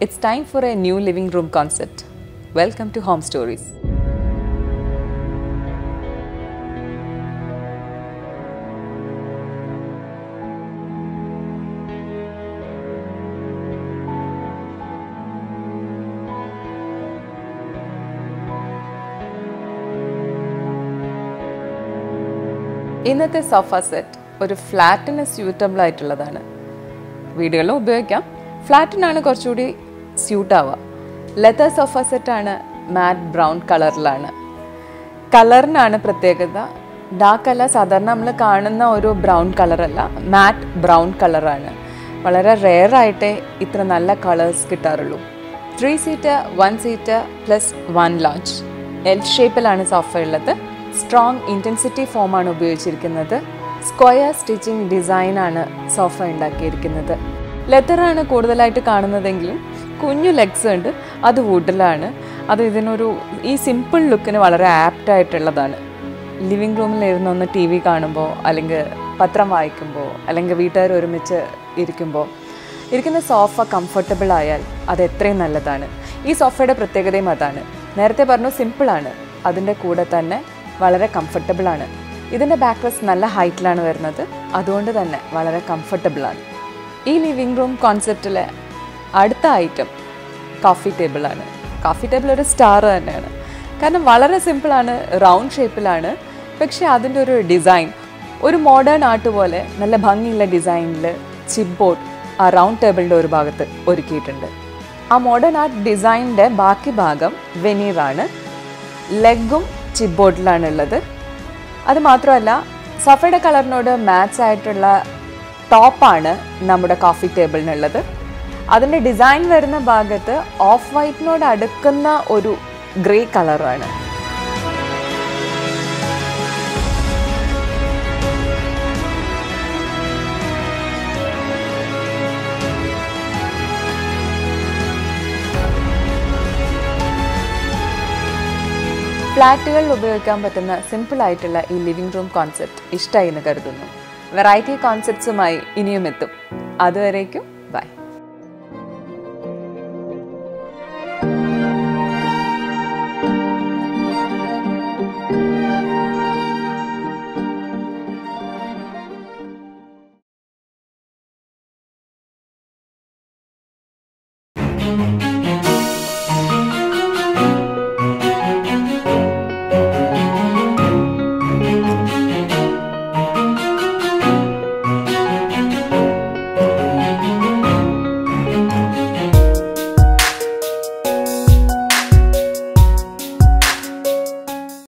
It's time for a new living room concept. Welcome to Home Stories. ഇന്നത്തെ sofa set ഒരു ഫ്ലാറ്റിന് suitable ആയിട്ടുള്ളതാണ്. വീടുകളിലും ഉപയോഗിക്കാം. ഫ്ലാറ്റിനാണ് കുറച്ചുകൂടി സ്യൂട്ട് ആവുക. ലെതർ സോഫ സെറ്റാണ്. മാറ്റ് ബ്രൗൺ കളറിലാണ്. കളറിനാണ് പ്രത്യേകത. ഡാർക്ക് അല്ല, സാധാരണ നമ്മൾ കാണുന്ന ഒരു ബ്രൗൺ കളറല്ല, മാറ്റ് ബ്രൗൺ കളറാണ്. വളരെ റെയർ ആയിട്ടേ ഇത്ര നല്ല കളേഴ്സ് കിട്ടാറുള്ളൂ. 3 seater, 1 seater plus 1 lounge. L ഷേപ്പിലാണ് സോഫ ഉള്ളത്. സ്ട്രോങ് ഇൻറ്റൻസിറ്റി ഫോമാണ് ഉപയോഗിച്ചിരിക്കുന്നത്. സ്ക്വയർ സ്റ്റിച്ചിങ് ഡിസൈനാണ് സോഫ ഉണ്ടാക്കിയിരിക്കുന്നത്. ലെതറാണ് കൂടുതലായിട്ട് കാണുന്നതെങ്കിലും കുഞ്ഞു ലെഗ്സ് ഉണ്ട്. അത് വുഡിലാണ്. അത് ഈ സിമ്പിൾ ലുക്കിന് വളരെ ആപ്റ്റായിട്ടുള്ളതാണ്. ലിവിങ് റൂമിലിരുന്ന് ഒന്ന് TV കാണുമ്പോൾ, അല്ലെങ്കിൽ പത്രം വായിക്കുമ്പോൾ, അല്ലെങ്കിൽ വീട്ടുകാർ ഒരുമിച്ച് ഇരിക്കുന്ന സോഫ കംഫർട്ടബിൾ ആയാൽ അത് എത്രയും നല്ലതാണ്. ഈ സോഫയുടെ പ്രത്യേകതയും അതാണ്. നേരത്തെ പറഞ്ഞു സിമ്പിളാണ്, അതിൻ്റെ കൂടെ തന്നെ വളരെ കംഫർട്ടബിളാണ്. ഇതിൻ്റെ ബാക്ക് റെസ്റ്റ് നല്ല ഹൈറ്റിലാണ് വരുന്നത്. അതുകൊണ്ട് തന്നെ വളരെ കംഫർട്ടബിളാണ്. ഈ ലിവിങ് റൂം കോൺസെപ്റ്റിലെ അടുത്ത ഐറ്റം കോഫി ടേബിളാണ്. കോഫി ടേബിൾ ഒരു സ്റ്റാർ തന്നെയാണ്. കാരണം വളരെ സിമ്പിളാണ്, റൗണ്ട് ഷേപ്പിലാണ്. പക്ഷേ അതിൻ്റെ ഒരു ഡിസൈൻ ഒരു മോഡേൺ ആർട്ട് പോലെ നല്ല ഭംഗിയുള്ള ഡിസൈനിൽ ചിപ്പ് ബോർഡ് ആ റൗണ്ട് ടേബിളിൻ്റെ ഒരു ഭാഗത്ത് ഒരുക്കിയിട്ടുണ്ട്. ആ മോഡേൺ ആർട്ട് ഡിസൈനിൻ്റെ ബാക്കി ഭാഗം വെനീറാണ്. ലെഗും ചിപ്പ് ബോർഡിലാണുള്ളത്. അത് മാത്രമല്ല, സോഫയുടെ കളറിനോട് മാച്ച് ആയിട്ടുള്ള ടോപ്പാണ് നമ്മുടെ കോഫി ടേബിളിനുള്ളത്. അതിൻ്റെ ഡിസൈൻ വരുന്ന ഭാഗത്ത് ഓഫ് വൈറ്റിനോട് അടുക്കുന്ന ഒരു ഗ്രേ കളറാണ്. ഫ്ലാറ്റുകളിൽ ഉപയോഗിക്കാൻ പറ്റുന്ന സിമ്പിളായിട്ടുള്ള ഈ ലിവിംഗ് റൂം കോൺസെപ്റ്റ് ഇഷ്ടമായി എന്ന് കരുതുന്നു. വെറൈറ്റി കോൺസെപ്റ്റ്സുമായി ഇനിയും എത്തും. അതുവരേക്കും